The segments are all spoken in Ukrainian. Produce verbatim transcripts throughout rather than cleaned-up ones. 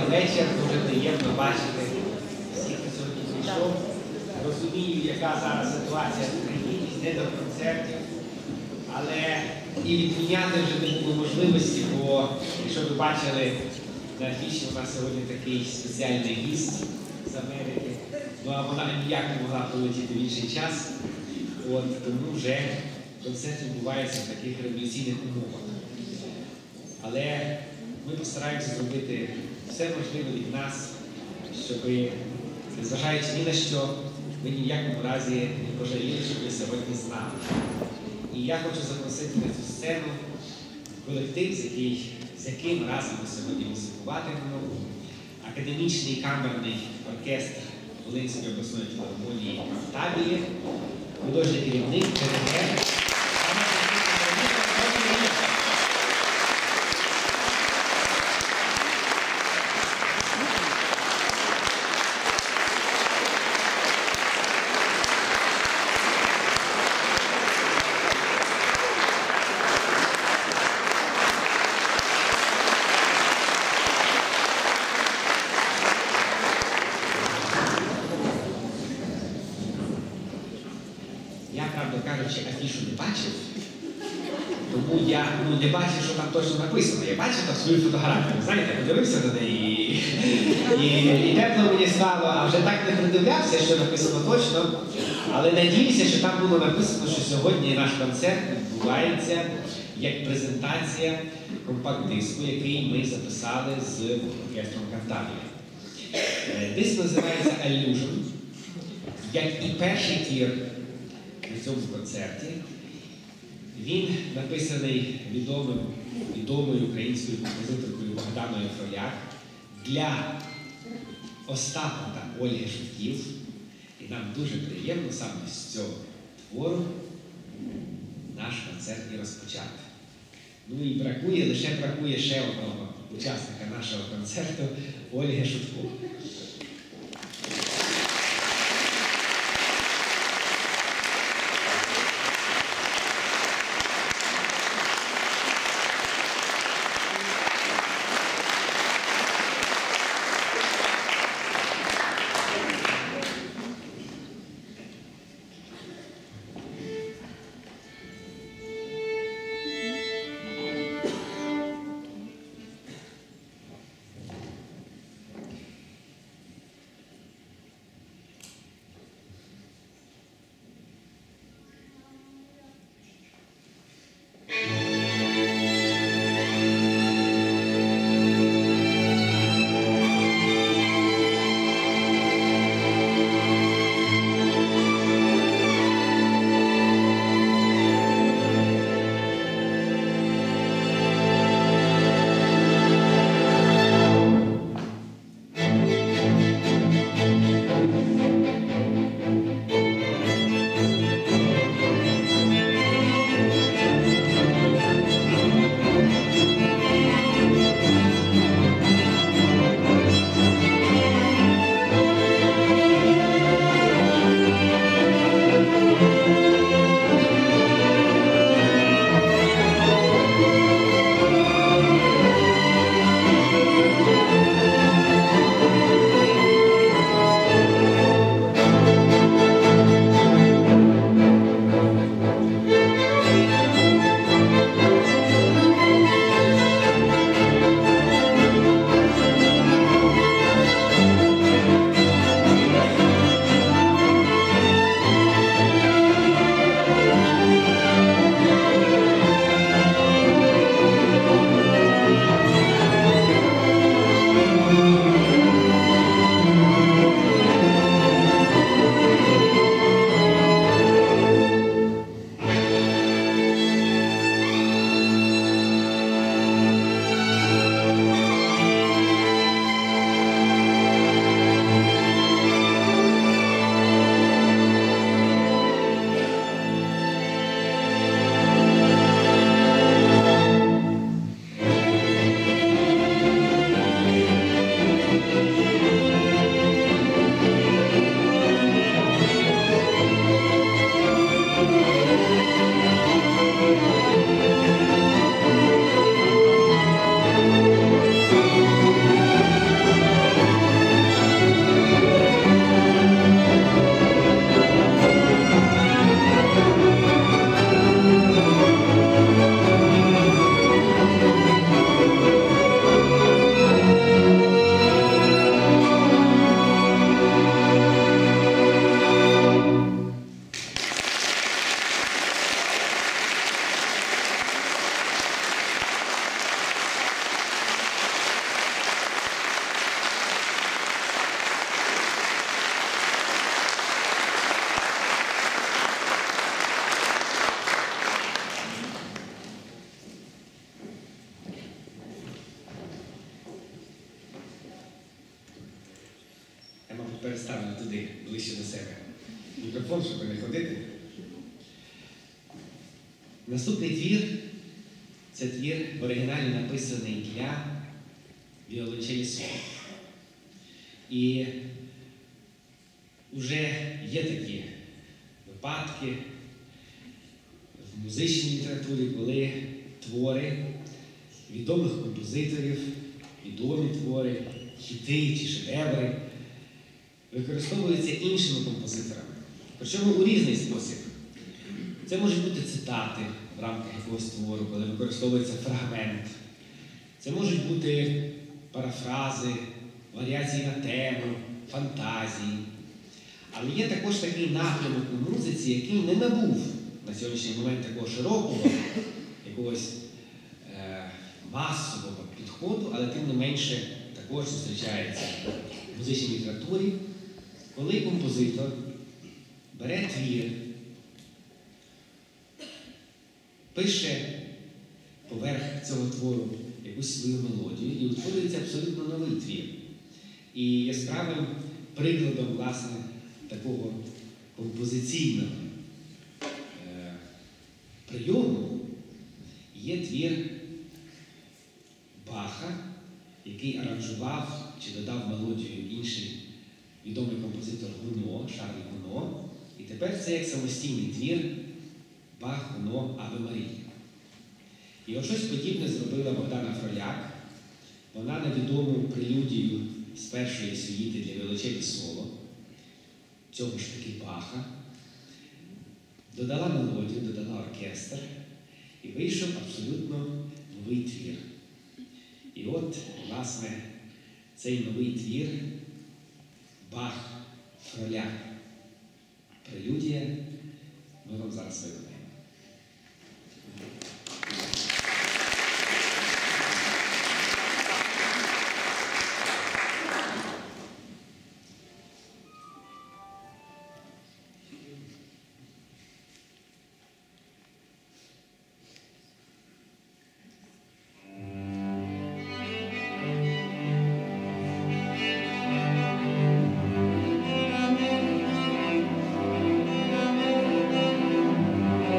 вечір, дуже приємно бачити всіх, хто сьогодні прийшов. Розумію, яка зараз ситуація в країні, не до концертів, але і відміняти вже не було можливості, бо, якщо ви бачили, на афіші у нас сьогодні такий спеціальний гість з Америки, ну а вона ніяк не могла прилетіти в інший час, от, тому вже концерт відбувається в таких революційних умовах. Але ми постараємося зробити все можливе від нас, щоб, незважаючи ні на що, ви ні в якому разі не пожаліли, що ви сьогодні з нами. І я хочу запросити на цю сцену колектив, з, який, з яким разом ми сьогодні музикуватимемо, академічний камерний оркестр Волинської обласної філармонії «Табілі», художній керівник, диригент. Я, правда кажучи, афішу не бачив, тому я ну, не бачив, що там точно написано. Я бачив там свою фотографію, знаєте, подивився на неї і, і, і тепло мені стало, а вже так не придивлявся, що написано точно. Але надіюся, що там було написано, що сьогодні наш концерт відбувається як презентація компакт-диску, який ми записали з оркестром Кантабілі. Диск називається «Allusion», як і перший твір на цьому концерті. Він написаний відомим, відомою українською композиторкою Богданою Фроляк для Остапа та Ольги Шевків. І нам дуже приємно саме з цього твору наш концерт і розпочати. Ну і бракує, лише бракує ще одного учасника нашого концерту – Ольги Шевків. переставлю туди, ближче до себе мікрофон, щоб не ходити. Наступний твір – це твір в оригіналі написаний для віолончелі соло. І вже є такі випадки в музичній літературі, коли твори відомих композиторів, відомі твори, хіти чи шедеври використовуються іншими композиторами. Причому у різний спосіб. Це можуть бути цитати в рамках якогось твору, коли використовується фрагмент. Це можуть бути парафрази, варіації на тему, фантазії. Але є також такий напрямок у музиці, який не набув на сьогоднішній момент такого широкого, якогось е, масового підходу, але тим не менше також зустрічається в музичній літературі, коли композитор бере твір, пише поверх цього твору якусь свою мелодію і утворюється абсолютно новий твір. І яскравим прикладом, власне, такого композиційного е, прийому є твір Баха, який аранжував чи додав мелодію інший відомий композитор Гуно, Шарль Гуно. І тепер це як самостійний твір Бах, Гуно, Аве Марія. І от щось подібне зробила Богдана Фроляк. Вона на відому прелюдію з першої сюїти для віолончелі соло, цього ж таки Баха, додала мелодію, додала оркестр, і вийшов абсолютно новий твір. І от, власне, цей новий твір Бах, Фроляк, прелюдія, ми вам зараз видаємо. Thank you.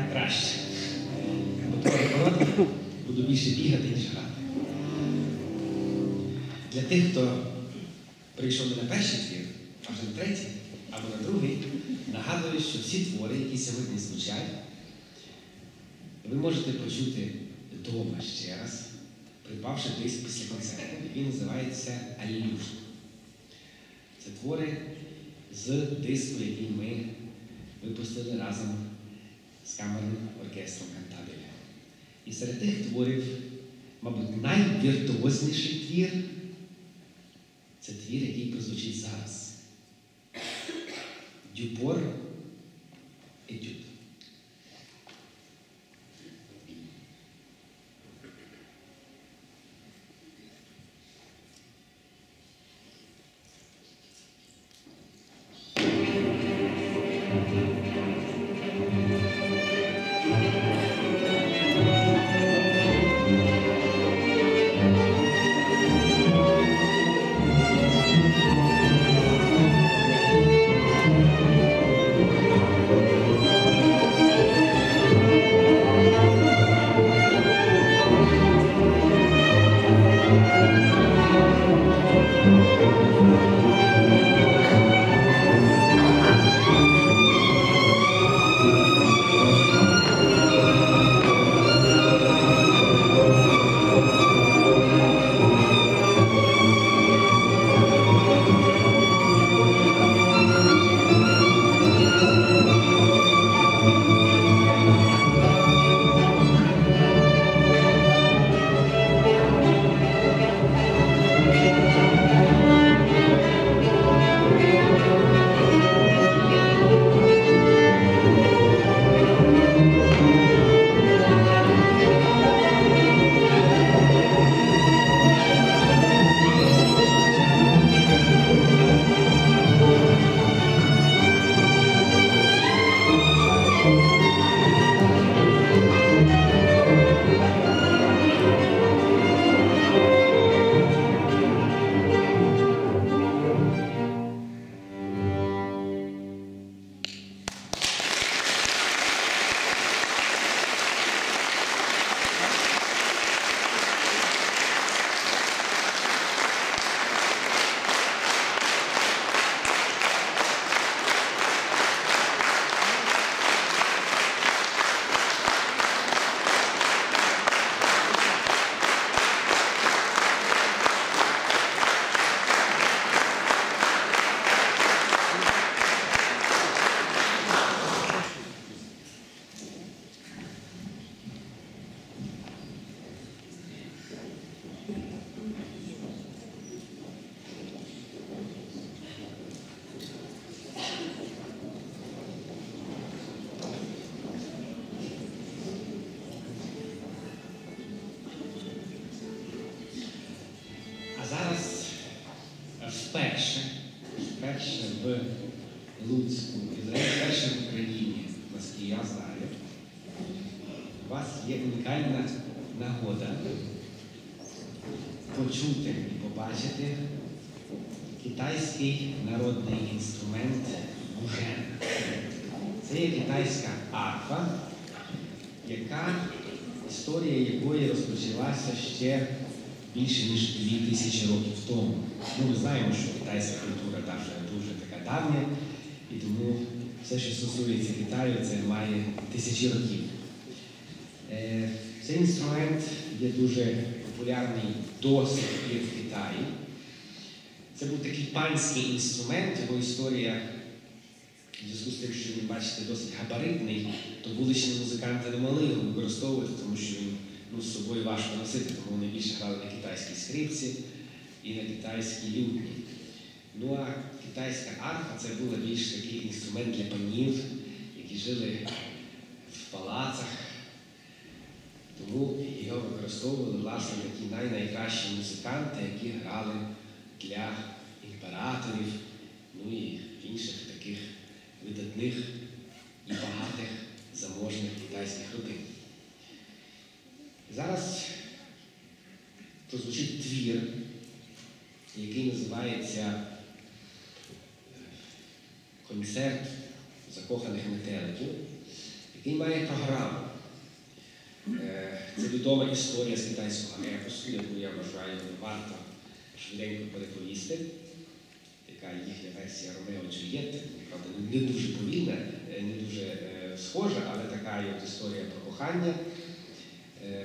так краще. Бо трохи коротке, буду більше бігати, ніж грати. Для тих, хто прийшов не на перший твір, а вже на третій, або на другий, нагадую, що всі твори, які сьогодні звучать, ви можете почути вдома ще раз, придбавши диск після концерту. Він називається «Алілюшн». Це твори з диску, який ми випустили разом з камерним оркестром Кантабеля. І серед тих творів, мабуть, найвіртуозніший твір – це твір, який прозвучить зараз. Дюпор етюд. Вперше, вперше в Луцьку, і вперше в Україні, наскільки я знаю, у вас є унікальна нагода почути і побачити китайський народний інструмент гужен. Це є китайська арфа, яка, історія якої розпочалася ще більше, ніж дві тисячі років тому. Ну, ми знаємо, що китайська культура та вже дуже така давня, і тому все, що стосується Китаю, це має тисячі років. Е, цей інструмент є дуже популярний до сих пір в Китаї. Це був такий панський інструмент, його історія, в зв'язку з тим, що ви бачите, досить габаритний, то вуличні музиканти не могли його використовувати, тому що він ну, з собою важко носити, тому вони більше грали на китайській скрипці і на китайській лютні. Ну а китайська арфа – це був більш такий інструмент для панів, які жили в палацах. Тому його використовували, власне, такі най-найкращі музиканти, які грали для імператорів, ну і інших таких видатних і багатих заможних китайських родин. Зараз прозвучить твір, який називається «Концерт закоханих метеликів», який має програму. Це відома історія з китайського епосу, яку я вважаю варто швиденько переповісти. Така їхня версія Ромео і Джульєтти, правда, не дуже повільна, не дуже е, схожа, але така от історія про кохання. Е,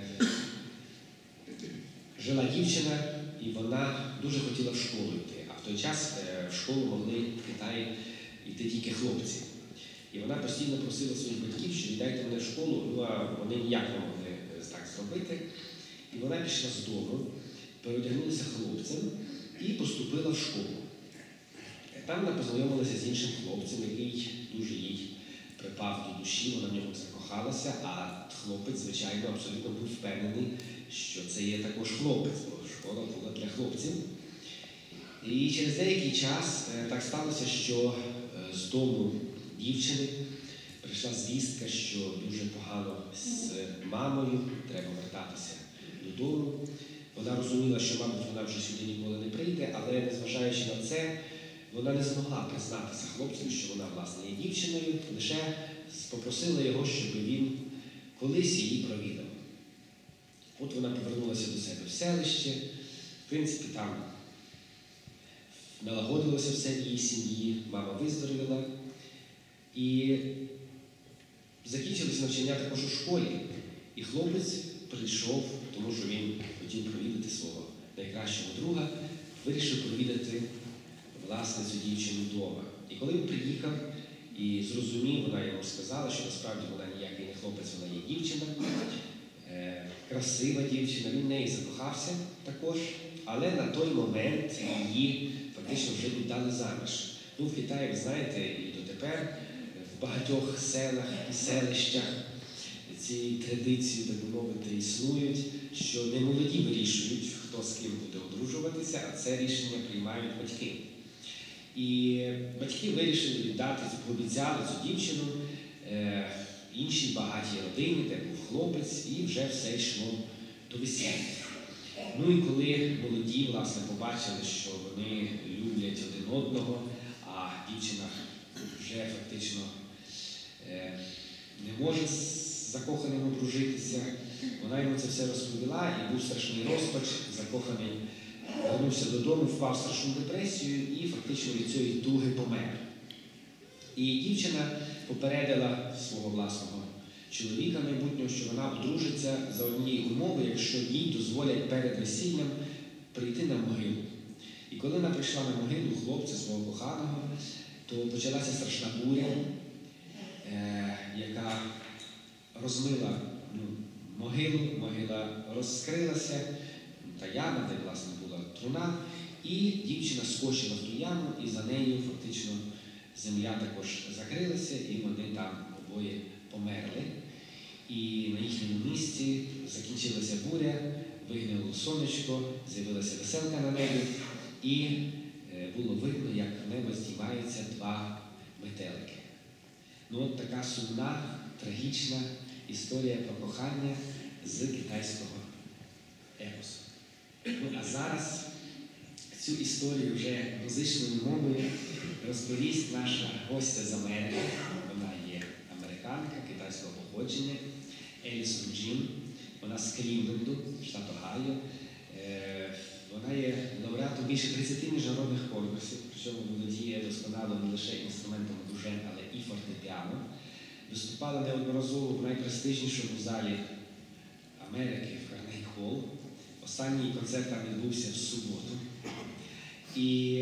жила дівчина, і вона дуже хотіла в школу йти, а в той час е, в школу могли в Китаї йти тільки хлопці. І вона постійно просила своїх батьків, що віддайте мене в школу, ну а вони ніяк не могли так зробити. І вона пішла з дому, переодягнулася хлопцем і поступила в школу. Там вона познайомилася з іншим хлопцем, який дуже їй припав до душі, вона в нього закохалася, а хлопець, звичайно, абсолютно був впевнений, що це є також хлопець, бо школа була для хлопців. І через деякий час так сталося, що з дому дівчини прийшла звістка, що дуже погано з мамою, треба вертатися додому. Вона розуміла, що, мабуть, вона вже сюди ніколи не прийде, але, незважаючи на це, вона не змогла признатися хлопцю, що вона, власне, є дівчиною, лише попросила його, щоб він колись її провідав. От вона повернулася до себе в селище, в принципі, там налагодилося все в її сім'ї, мама виздоровіла. І закінчилось навчання також у школі. І хлопець прийшов, тому що він хотів провідати свого найкращого друга, вирішив провідати, власне, цю дівчину вдома. І коли він приїхав і зрозумів, вона йому сказала, що насправді вона ніякий не хлопець, вона є дівчина, е, красива дівчина, він в неї закохався також, але на той момент її фактично вже віддали заміж. Ну, в Китаї, ви знаєте, і дотепер в багатьох селах і селищах ці традиції, так би мовити, існують, що не молоді вирішують, хто з ким буде одружуватися, а це рішення приймають батьки. І батьки вирішили віддати, пообіцяли цю дівчину е, іншій багатій родині, де був хлопець, і вже все йшло до весілля. Ну і коли молоді, власне, побачили, що вони люблять один одного, а дівчина вже фактично е, не може з закоханим одружитися, вона йому це все розповіла, і був страшний розпач, закоханий вернувся додому, впав в страшну депресію і фактично від цієї туги помер. І дівчина попередила свого власного чоловіка майбутнього, що вона одружиться за однієї умови, якщо їй дозволять перед весіллям прийти на могилу. І коли вона прийшла на могилу хлопця свого коханого, то почалася страшна буря, е, яка розмила ну, могилу, могила розкрилася, та яма, де, власне, була труна, і дівчина скочила в ту яму, і за нею фактично земля також закрилася, і вони там обоє померли. І на їхньому місці закінчилася буря, вигнало сонечко, з'явилася веселка на небі, і було видно, як в небо здіймаються два метелики. Ну от така сумна, трагічна історія про кохання з китайського епосу. Ну, а зараз цю історію вже музичною мовою розповість наша гостя з Америки. Вона є американка китайського походження, Елісон Джін. Вона з Клівленду, штат Огайо. Е, вона є лауреатом більше тридцяти міжнародних конкурсів, причому володіє досконало не лише інструментом дужен, але і фортепіано. Виступала неодноразово в найпрестижнішому залі Америки в Карнегі-Холл. Останній концерт там відбувся в суботу. І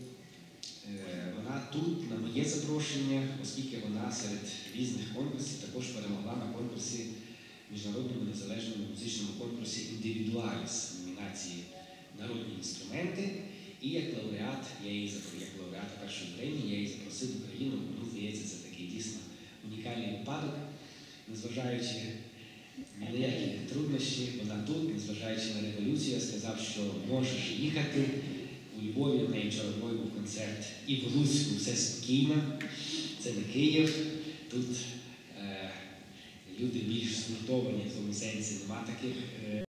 е, вона тут, на моє запрошення, оскільки вона серед різних конкурсів також перемогла на конкурсі, міжнародному незалежному музичному конкурсі «Індивідуаліс» номінації «Народні інструменти». І як лауреат, я її як лауреат першої премії, я її запросив в Україну. Ну, здається, це такий дійсно унікальний випадок, незважаючи ні на які труднощі, вона тут, незважаючи на революцію, я сказав, що можеш їхати. У Львові в неї вчора був концерт, і в Луцьку все спокійно, це не Київ, тут е, люди більш згуртовані, в тому сенсі нема таких е,